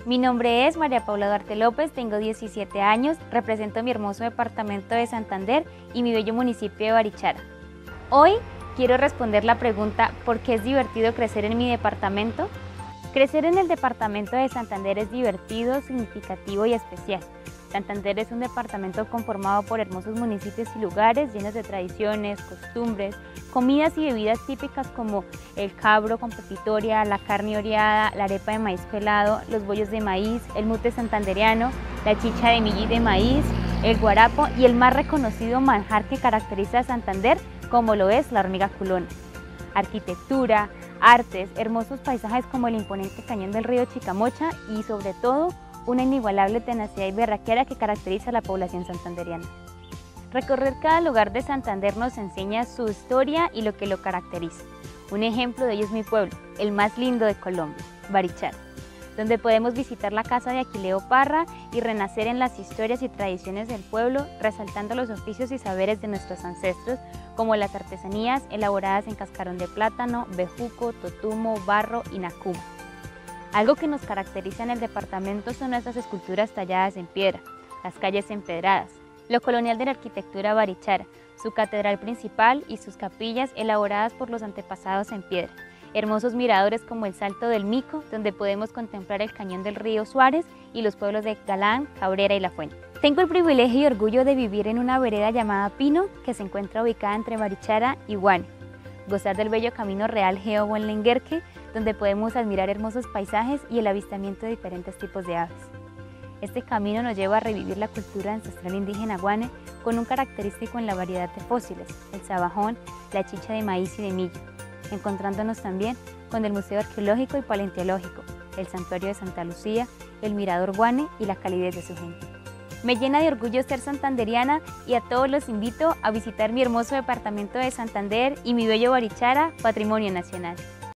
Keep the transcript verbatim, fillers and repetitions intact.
Mi nombre es María Paula Duarte López, tengo diecisiete años, represento mi hermoso departamento de Santander y mi bello municipio de Barichara. Hoy quiero responder la pregunta ¿por qué es divertido crecer en mi departamento? Crecer en el departamento de Santander es divertido, significativo y especial. Santander es un departamento conformado por hermosos municipios y lugares llenos de tradiciones, costumbres, comidas y bebidas típicas como el cabro con pepitoria, la carne oreada, la arepa de maíz pelado, los bollos de maíz, el mute santandereano, la chicha de millo y de maíz, el guarapo y el más reconocido manjar que caracteriza a Santander, como lo es la hormiga culona. Arquitectura, artes, hermosos paisajes como el imponente cañón del río Chicamocha y sobre todo una inigualable tenacidad y berraquera que caracteriza a la población santandereana. Recorrer cada lugar de Santander nos enseña su historia y lo que lo caracteriza. Un ejemplo de ello es mi pueblo, el más lindo de Colombia, Barichara, donde podemos visitar la casa de Aquileo Parra y renacer en las historias y tradiciones del pueblo, resaltando los oficios y saberes de nuestros ancestros, como las artesanías elaboradas en cascarón de plátano, bejuco, totumo, barro y nacuma. Algo que nos caracteriza en el departamento son nuestras esculturas talladas en piedra, las calles empedradas, lo colonial de la arquitectura Barichara, su catedral principal y sus capillas elaboradas por los antepasados en piedra, hermosos miradores como el Salto del Mico, donde podemos contemplar el cañón del río Suárez y los pueblos de Galán, Cabrera y La Fuente. Tengo el privilegio y orgullo de vivir en una vereda llamada Pino, que se encuentra ubicada entre Barichara y Guane, gozar del bello camino real Geo Buenlenguerque, donde podemos admirar hermosos paisajes y el avistamiento de diferentes tipos de aves. Este camino nos lleva a revivir la cultura ancestral indígena guane con un característico en la variedad de fósiles, el sabajón, la chicha de maíz y de millo, encontrándonos también con el Museo Arqueológico y Paleontológico, el Santuario de Santa Lucía, el Mirador Guane y la calidez de su gente. Me llena de orgullo ser santanderiana y a todos los invito a visitar mi hermoso departamento de Santander y mi bello Barichara, Patrimonio Nacional.